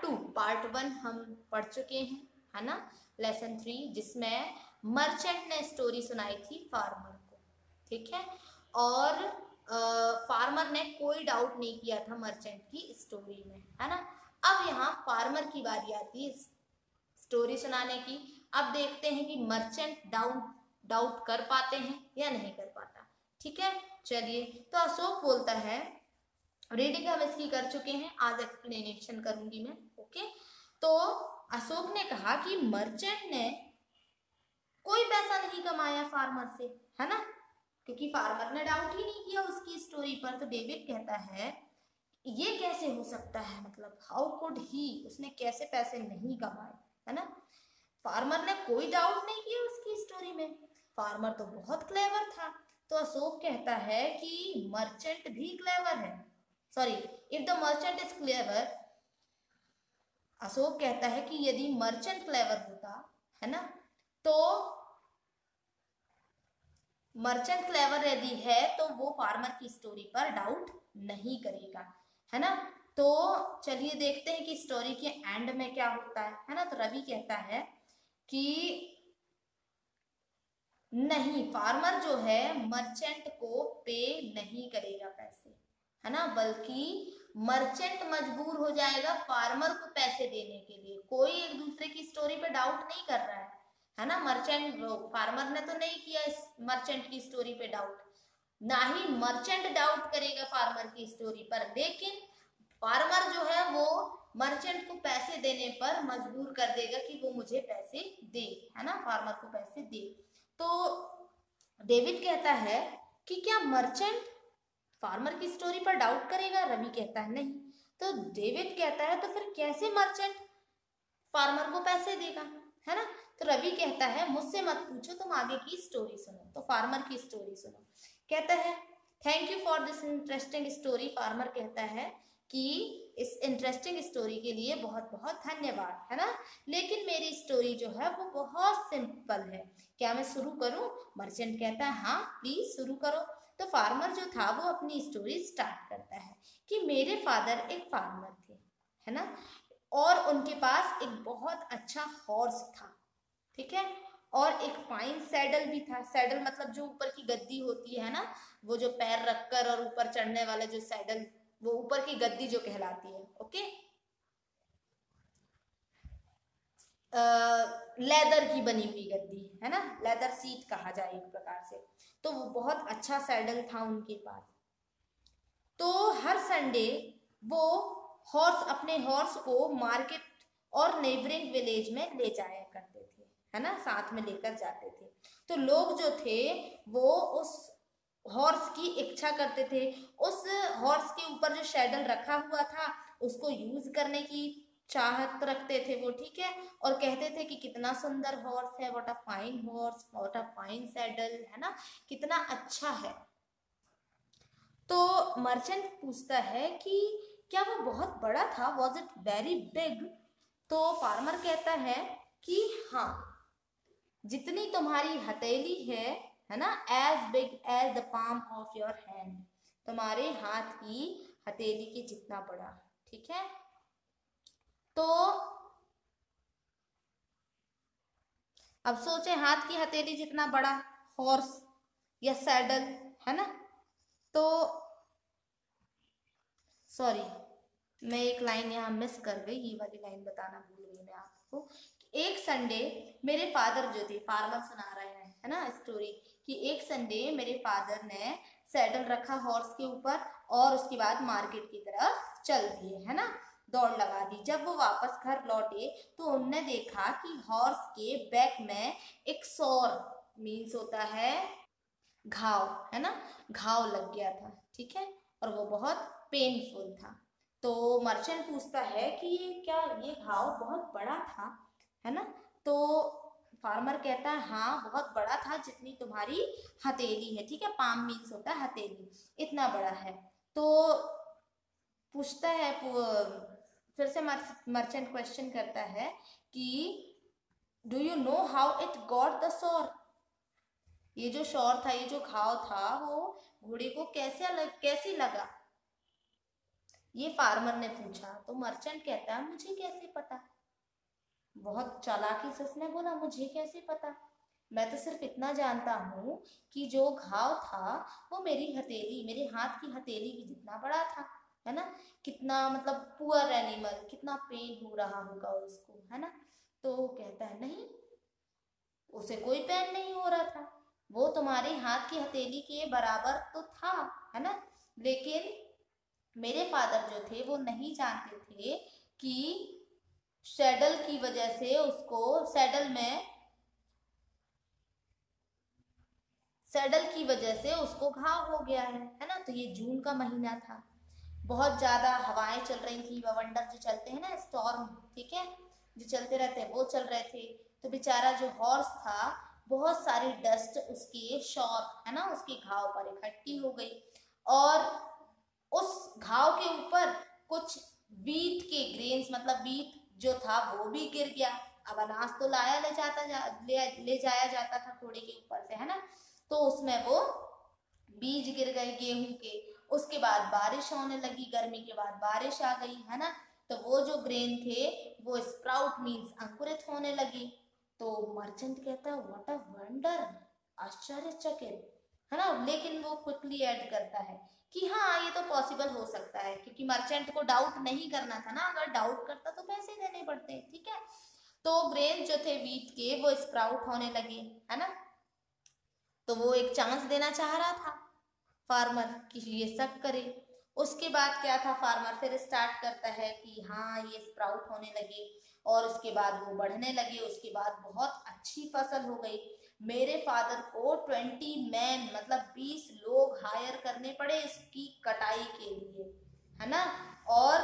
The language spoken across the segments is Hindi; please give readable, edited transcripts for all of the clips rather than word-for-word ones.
2 पार्ट 1 हम पढ़ चुके हैं, है ना, लेसन 3, जिसमें मर्चेंट ने स्टोरी सुनाई थी फार्मर को, ठीक है। और फार्मर ने कोई डाउट नहीं किया था मर्चेंट की स्टोरी में, है ना। अब यहाँ फार्मर की बारी आती है स्टोरी सुनाने की। अब देखते हैं कि मर्चेंट डाउट कर पाते हैं या नहीं कर पाता, ठीक है। चलिए, तो अशोक बोलता है, रीडिंग हम इसकी कर चुके हैं, आज एक्सप्लेनेशन करूंगी मैं, ओके। तो अशोक ने कहा कि मर्चेंट ने कोई पैसा नहीं कमाया फार्मर से, है ना, क्योंकि फार्मर ने डाउट ही नहीं किया उसकी स्टोरी पर। तो डेविड कहता है ये कैसे हो सकता है, मतलब हाउ कुड ही, उसने कैसे पैसे नहीं कमाए, है ना। फार्मर ने कोई डाउट नहीं किया उसकी स्टोरी में, फार्मर तो बहुत क्लेवर था। तो अशोक कहता है कि मर्चेंट भी क्लेवर है, sorry, if the merchant is clever, Ashok कहता है कि यदि मर्चेंट क्लेवर होता, है ना, तो मर्चेंट क्लेवर यदि है तो वो फार्मर की स्टोरी पर डाउट नहीं करेगा, है ना। तो चलिए देखते हैं कि स्टोरी के एंड में क्या होता है ना। तो रवि कहता है कि नहीं, फार्मर जो है मर्चेंट को पे नहीं करेगा पैसे, है ना, बल्कि मर्चेंट मजबूर हो जाएगा फार्मर को पैसे देने के लिए। कोई एक दूसरे की स्टोरी पे डाउट नहीं कर रहा है ना। मर्चेंट, फार्मर ने तो नहीं किया इस मर्चेंट की स्टोरी पे डाउट, ना ही मर्चेंट डाउट करेगा फार्मर की स्टोरी पर, लेकिन फार्मर जो है वो मर्चेंट को पैसे देने पर मजबूर कर देगा कि वो मुझे पैसे दे, है ना, फार्मर को पैसे दे। तो डेविड कहता है कि क्या मर्चेंट फार्मर की स्टोरी पर डाउट करेगा, रवि कहता है नहीं। तो डेविड कहता है तो फिर कैसे मर्चेंट फार्मर को पैसे देगा, है ना। तो रवि कहता है मुझसे मत पूछो, तुम आगे की स्टोरी सुनो। तो फार्मर की स्टोरी सुनो, कहता है thank you for this interesting story. Farmer कहता है कि इस इंटरेस्टिंग स्टोरी के लिए बहुत बहुत धन्यवाद, है ना, लेकिन मेरी स्टोरी जो है वो बहुत सिंपल है, क्या मैं शुरू करूं? मर्चेंट कहता है हाँ प्लीज शुरू करो। तो फार्मर जो था वो अपनी स्टोरी स्टार्ट करता है कि मेरे फादर एक फार्मर थे, है ना, और उनके पास एक बहुत अच्छा हॉर्स था, ठीक है, और एक फाइन सैडल भी था। सैडल मतलब जो ऊपर की गद्दी होती है ना, वो जो पैर रखकर और ऊपर चढ़ने वाला जो सैडल, वो ऊपर की गद्दी जो कहलाती है, ओके, लेदर की बनी हुई गद्दी, है ना, लेदर सीट कहा जाए एक प्रकार से। तो वो बहुत अच्छा सैडल था उनके पास। तो हर संडे वो अपने हॉर्स को मार्केट और नेबरिंग विलेज में ले जाया करते थे, है ना, साथ में लेकर जाते थे। तो लोग जो थे वो उस हॉर्स की इच्छा करते थे, उस हॉर्स के ऊपर जो सैडल रखा हुआ था उसको यूज करने की चाहत रखते थे वो, ठीक है, और कहते थे कि कितना सुंदर हॉर्स है, what a fine horse, what a fine saddle, है ना, कितना अच्छा है। तो मर्चेंट पूछता है कि क्या वो बहुत बड़ा था, वॉज इट वेरी बिग? तो फार्मर कहता है कि हाँ, जितनी तुम्हारी हथेली है ना, as big as the palm of your hand, तुम्हारे हाथ की हथेली के जितना बड़ा, ठीक है। तो अब सोचे हाथ की हथेली जितना बड़ा हॉर्स या सैडल, है ना। तो सॉरी, मैं एक लाइन यहाँ मिस कर गई, ये वाली लाइन बताना भूल गई मैं आपको। एक संडे मेरे फादर जो थे, फार्मर सुना रहे हैं, है ना, स्टोरी, कि एक संडे मेरे फादर ने सैडल रखा हॉर्स के ऊपर और उसके बाद मार्केट की तरफ चल दिए, है ना, दौड़ लगा दी। जब वो वापस घर लौटे तो उनने देखा कि हॉर्स के बैक में एक सौर, मीन्स होता है घाव, है ना, घाव लग गया था, ठीक है, और वो बहुत पेनफुल था। तो मर्चेंट पूछता है कि क्या ये घाव बहुत बड़ा था, है ना। तो फार्मर कहता है हाँ बहुत बड़ा था, जितनी तुम्हारी हथेली है, ठीक है, पाम मीन्स होता है हथेली, इतना बड़ा है। तो पूछता है, फिर से मर्चेंट क्वेश्चन करता है कि do you know how it got the sore? ये जो शॉर था, ये जो घाव था, वो घोड़े को कैसे कैसी लगा? ये फार्मर ने पूछा। तो मर्चेंट कहता है मुझे कैसे पता। बहुत चालाकी से उसने बोला मुझे कैसे पता, मैं तो सिर्फ इतना जानता हूँ कि जो घाव था वो मेरी हथेली, मेरे हाथ की हथेली की जितना बड़ा था, है ना। कितना मतलब पुअर एनिमल, कितना पेन हो रहा होगा उसको, है ना। तो कहता है नहीं, उसे कोई पेन नहीं हो रहा था, वो तुम्हारे हाथ की हथेली के बराबर तो था, है ना। लेकिन मेरे फादर जो थे वो नहीं जानते थे कि सैडल की वजह से उसको सैडल की वजह से उसको घाव हो गया है ना। तो ये जून का महीना था, बहुत ज्यादा हवाएं चल रही थी, बवंडर जो चलते हैं ना, स्टॉर्म, ठीक है, जो चलते रहते हैं वो चल रहे थे। तो बेचारा जो हॉर्स था, बहुत सारी डस्ट उसके शॉर, है ना, उसके घाव पर इकट्ठी हो गई, और उस घाव के ऊपर कुछ वीट के ग्रेन्स, मतलब वीट जो था वो भी गिर गया। अब अनाज तो ले जाया जाता था घोड़े के ऊपर से, है ना। तो उसमें वो बीज गिर गए गेहूं के। उसके बाद बारिश होने लगी, गर्मी के बाद बारिश आ गई, है ना। तो वो जो ग्रेन थे वो स्प्राउट मीन्स अंकुरित होने लगी। तो मर्चेंट कहता है व्हाट अ वंडर, आश्चर्यचकित, है ना। लेकिन वो क्विकली ऐड करता है कि हाँ ये तो पॉसिबल हो सकता है, क्योंकि मर्चेंट को डाउट नहीं करना था ना, अगर डाउट करता तो पैसे देने पड़ते, ठीक है। तो ग्रेन जो थे वीट के वो स्प्राउट होने लगे, है ना। तो वो एक चांस देना चाह रहा था फार्मर कि ये सब करे। उसके बाद क्या था, फार्मर फिर स्टार्ट करता है कि हाँ ये स्प्राउट होने लगे, और उसके बाद वो बढ़ने लगे। उसके बाद बहुत अच्छी फसल हो गई। मेरे फादर को 20 मैन मतलब 20 लोग हायर करने पड़े इसकी कटाई के लिए, है ना। और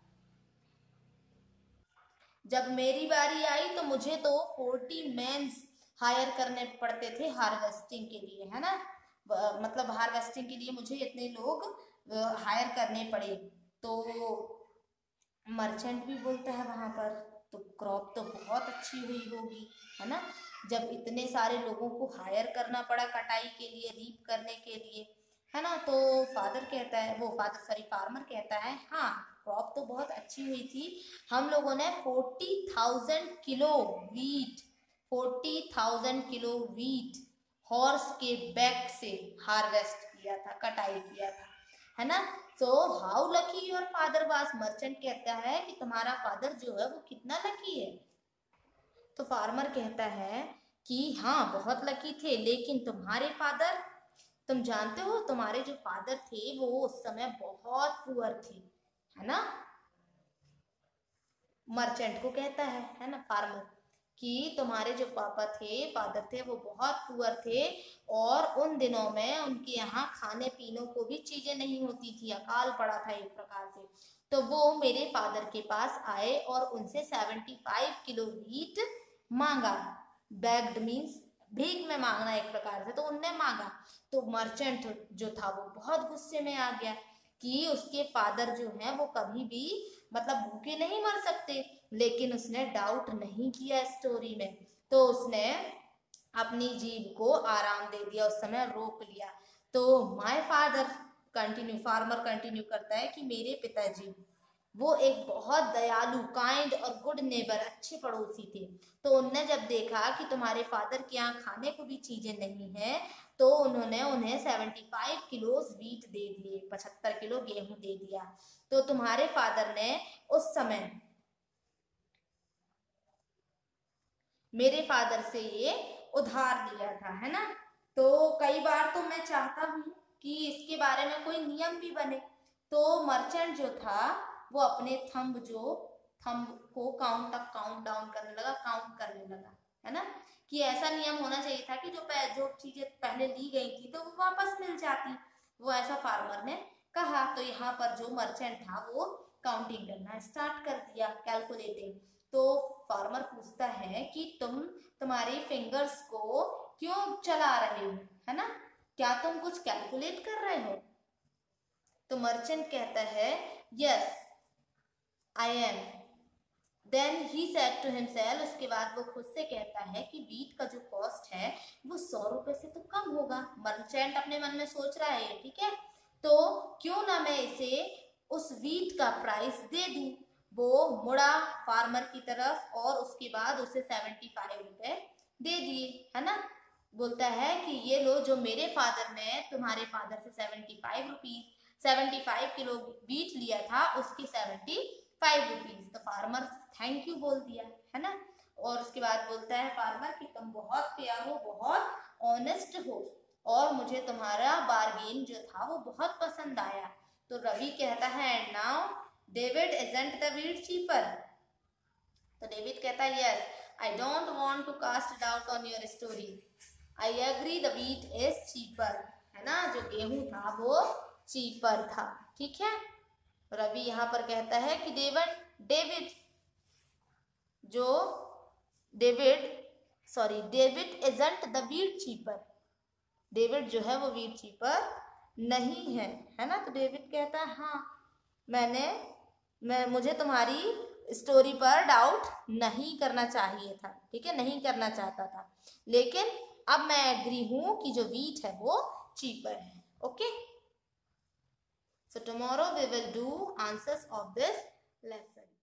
जब मेरी बारी आई तो मुझे तो 40 मैन्स हायर करने पड़ते थे हार्वेस्टिंग के लिए, है ना। मतलब हार्वेस्टिंग के लिए मुझे इतने लोग हायर करने पड़े। तो मर्चेंट भी बोलता है वहां पर, तो क्रॉप तो बहुत अच्छी हुई होगी, है ना, जब इतने सारे लोगों को हायर करना पड़ा कटाई के लिए, रीप करने के लिए, है ना। तो फादर कहता है, वो फादर सॉरी फार्मर कहता है हाँ क्रॉप तो बहुत अच्छी हुई थी। हम लोगों ने 40,000 kilo wheat, 40,000 kilo wheat horse के बैक से हार्वेस्ट किया था, कटाई किया था, है ना। So how lucky your father was. Merchant कहता है कि तुम्हारा फादर जो है वो कितना लकी है। तो फार्मर कहता है कि हाँ बहुत लकी थे, लेकिन तुम्हारे फादर, तुम जानते हो तुम्हारे जो फादर थे वो उस समय बहुत पुअर थे, है ना। मर्चेंट को कहता है ना फार्मर, कि तुम्हारे जो पापा थे, फादर थे, वो बहुत पुअर थे, और उन दिनों में उनके यहाँ खाने पीने को भी चीजें नहीं होती थी, अकाल पड़ा था एक प्रकार से। तो वो मेरे फादर के पास आए और उनसे 75 किलो वीट मांगा। बैग्ड मीन्स भीख में मांगना एक प्रकार से, तो उनने मांगा। तो मर्चेंट जो था वो बहुत गुस्से में आ गया कि उसके फादर जो हैं वो कभी भी मतलब भूखे नहीं मर सकते। लेकिन उसने डाउट नहीं किया स्टोरी में, तो उसने अपनी जीभ को आराम दे दिया, उस समय रोक लिया। तो my father continue, farmer continue करता है कि मेरे पिताजी वो एक बहुत दयालु, काइंड और गुड नेबर, अच्छे पड़ोसी थे। तो उनने जब देखा कि तुम्हारे फादर के यहाँ खाने को भी चीजें नहीं है, तो उन्होंने उन्हें 75 किलो वीट दे दिए, 75 किलो गेहूं दे दिया। तो तुम्हारे फादर ने उस समय मेरे फादर से ये उधार लिया था, है ना। तो कई बार तो मैं चाहता हूँ कि इसके बारे में कोई नियम भी बने। तो मर्चेंट जो था वो अपने थंब को काउंट डाउन करने लगा, काउंट करने लगा, है ना। कि ऐसा नियम होना चाहिए था कि जो चीजें पहले ली गई थी तो वो वापस मिल जाती, वो ऐसा फार्मर ने कहा। तो यहाँ पर जो मर्चेंट था वो काउंटिंग करना स्टार्ट कर दिया, कैलकुलेटिंग। तो फार्मर पूछता है कि तुम्हारे फिंगर्स को क्यों चला रहे हो, है ना, क्या तुम कुछ कैलकुलेट कर रहे हो। तो मर्चेंट कहता है yes I am. Then he said to himself, उसके बाद वो खुद से कहता है कि वीट का जो कॉस्ट है वो 100 रुपए से तो कम होगा। मर्चेंट अपने मन में सोच रहा है, ठीक है, तो क्यों ना मैं इसे उस वीट का प्राइस दे दूं। वो मुड़ा फार्मर की तरफ और उसके बाद उसे 75 रुपए दे दिए, है ना। बोलता है कि ये लो, जो मेरे फादर ने तुम्हारे फादर से 75 किलो वीट लिया था उसकी 75 रुपीज। तो फार्मर थैंक यू बोल दिया, है ना। और उसके बाद बोलता है फार्मर कि तुम बहुत फेयर हो, बहुत ऑनेस्ट हो, और मुझे तुम्हारा बार्गेन जो था वो बहुत पसंद आया। तो रवि कहता है and now David isn't the wheat cheaper. तो डेविड कहता है yes, I don't want to cast doubt on your story, I agree the wheat is cheaper, है ना। जो गेहूं था वो चीपर था, ठीक है। रवि यहाँ पर कहता है कि David isn't the wheat cheaper, David जो है वो वीट चीपर नहीं है ना। तो डेविड कहता है हाँ, मुझे तुम्हारी स्टोरी पर डाउट नहीं करना चाहिए था, ठीक है, नहीं करना चाहता था, लेकिन अब मैं एग्री हूं कि जो वीट है वो चीपर है। Okay, so tomorrow we will do answers of this lesson.